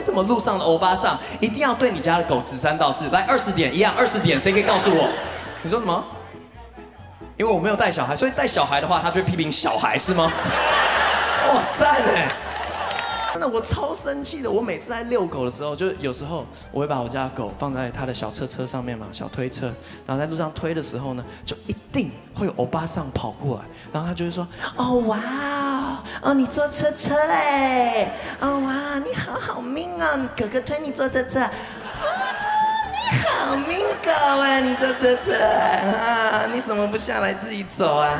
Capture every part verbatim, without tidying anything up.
什么路上的欧巴桑一定要对你家的狗指三道四？来，二十点一样，二十点，谁可以告诉我？你说什么？因为我没有带小孩，所以带小孩的话，他就会批评小孩是吗？哇，赞哎！真的，我超生气的。我每次在遛狗的时候，就有时候我会把我家的狗放在他的小车车上面嘛，小推车，然后在路上推的时候呢，就一定会有欧巴桑跑过来，然后他就会说：“哦哇哦，你坐车车哎，哦哇，你好好命哦，你哥哥推你坐车车。”好命狗啊！你坐车车啊？你怎么不下来自己走啊？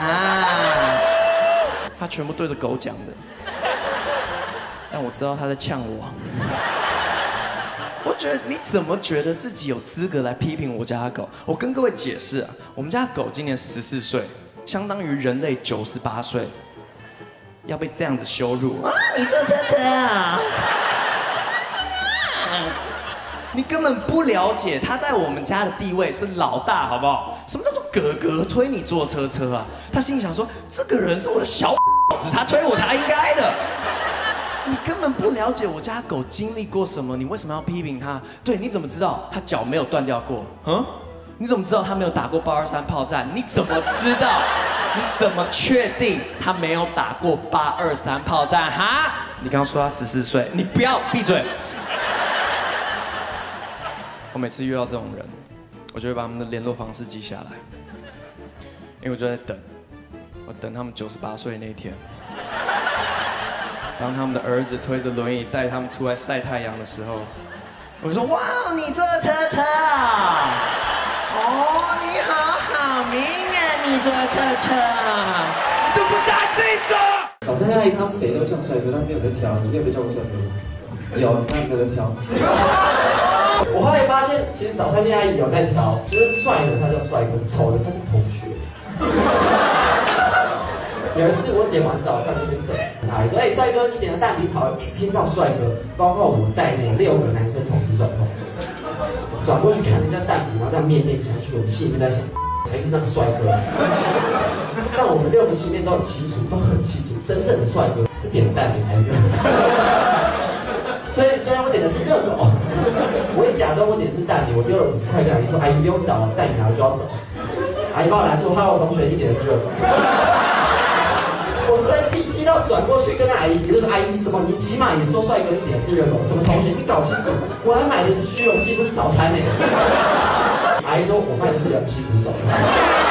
他全部对着狗讲的，但我知道他在呛我。我觉得你怎么觉得自己有资格来批评我家的狗？我跟各位解释啊，我们家的狗今年十四岁，相当于人类九十八岁，要被这样子羞辱啊！你坐车车啊？你根本不了解他在我们家的地位是老大，好不好？什么叫做哥哥推你坐车车啊？他心里想说，这个人是我的小子，他推我，他应该的。你根本不了解我家狗经历过什么，你为什么要批评他？对，你怎么知道他脚没有断掉过？嗯？你怎么知道他没有打过八二三炮战？你怎么知道？你怎么确定他没有打过八二三炮战？哈？你刚刚说他十四岁，你不要闭嘴。我每次遇到这种人，我就会把他们的联络方式记下来，因为我就在等，我等他们九十八岁那一天，当他们的儿子推着轮椅带他们出来晒太阳的时候，我说：哇，你坐车车啊！哦，你好好命啊，你坐车车，你怎么不下来自己走？ 早餐阿姨看到谁都叫帅哥，但没有在挑，你有被叫过帅哥吗？有，但没有在挑。我后来发现，其实早餐店阿姨有在挑，就是帅的他叫帅哥，丑的他是同学。有一次我点完早餐那边等，阿姨说：“哎、欸，帅哥，你点的蛋饼好。”听到帅哥，包括我在内六个男生同时转头，转过去看人家蛋饼，然后这样面面相觑，我心里面在想，才是那个帅哥。但我们六个心里面都很清楚，都很清楚，真正的帅哥是点的蛋饼还是热狗。所以虽然我点的是热狗，我也假装我点的是蛋饼，我丢了五十块给阿姨说：“阿姨不用找了，蛋饼拿了就要走。”阿姨帮我拦住，哈喽，同学，你点的是热狗。我生气气到转过去跟阿姨比，就说：“阿姨什么？你起码也说帅哥你点的是热狗，什么同学？你搞清楚，我还买的是虚荣心，不是早餐呢。”阿姨说：“我卖的是人气，不是早餐。”